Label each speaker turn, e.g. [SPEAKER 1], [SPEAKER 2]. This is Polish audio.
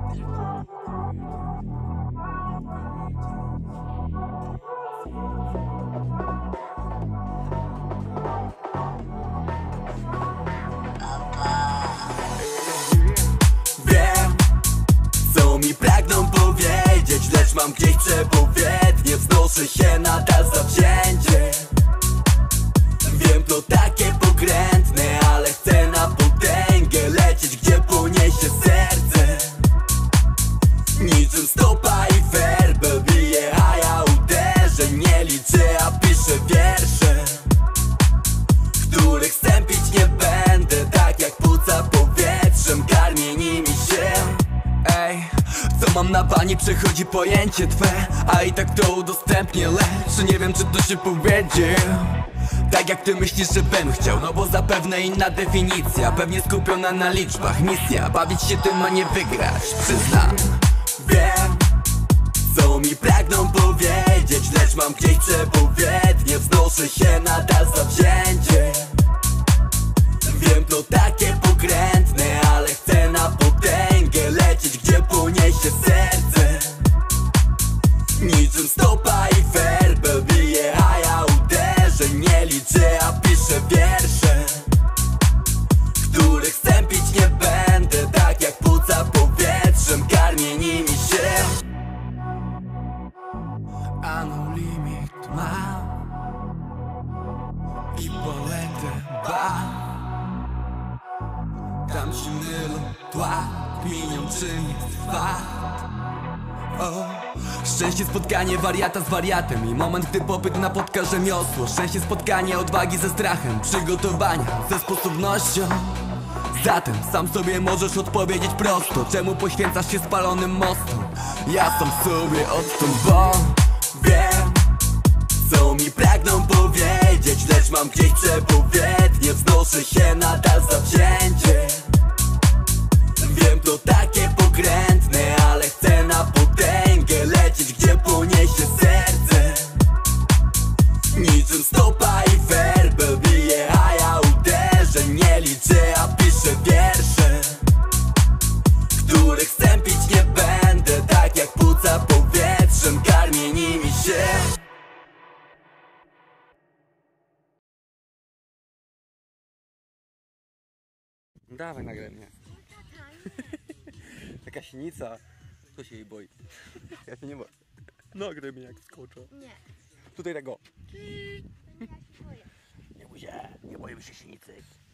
[SPEAKER 1] Wiem, co mi pragną powiedzieć, lecz mam gdzieś przepowiednie. Wznoszę się nadal zawzięcie. Wiem, to takie pokrętne, ale chcę na potęgę lecieć, gdzie poniesie serce. Niczym stopa i werbel bije, a ja uderzę. Nie liczę, a piszę wiersze, których stępić nie będę. Tak jak płuca powietrzem, karmię nimi się. Ej, co mam na bani przechodzi pojęcie twe, a i tak to udostępnię, lecz nie wiem, czy to się powiedzie tak jak ty myślisz, że bym chciał. No bo zapewne inna definicja, pewnie skupiona na liczbach. Misja, bawić się tym, a nie wygrać, przyznam. Wiem, co mi pragną powiedzieć, lecz mam gdzieś przepowiednie. Wznoszę się nadal zawzięcie. Wiem, to takie pokrętne, ale chcę na potęgę lecieć, gdzie poniesie serce. Niczym stopa i werbel bije, a ja uderzę. Nie liczę, a piszę wiersze, których stępić nie będę. Tak jak płuca powietrzem, karmię nimi się. A no limit mam i poletę tam się mylą tła, kminią czym jest fakt. Szczęście spotkanie wariata z wariatem i moment, gdy popyt napotka rzemiosło. Szczęście spotkanie odwagi ze strachem, przygotowania ze sposobnością. Zatem sam sobie możesz odpowiedzieć prosto, czemu poświęcasz się spalonym mostom. Ja sam sobie odtąd, bo wiem, co mi pragną powiedzieć, lecz mam gdzieś przepowiednie. Wznoszę się nadal zawzięcie. Wiem, to takie pokrętne, ale chcę na potęgę lecieć, gdzie poniesie serce. Niczym stopa i werbel bije, a ja uderzę. Nie liczę, a piszę wiersze, których stępić nie będę. Tak jak płuca powietrzem, karmię nimi się.
[SPEAKER 2] Dawaj, nagraj mnie. Taka sinica. Kto się jej boi? Ja się nie boję. Nagraj mnie, jak wskoczę.
[SPEAKER 3] Nie.
[SPEAKER 2] Tutaj tego.
[SPEAKER 3] Ja się boję.
[SPEAKER 2] Nie bój się, nie boję się sinicy.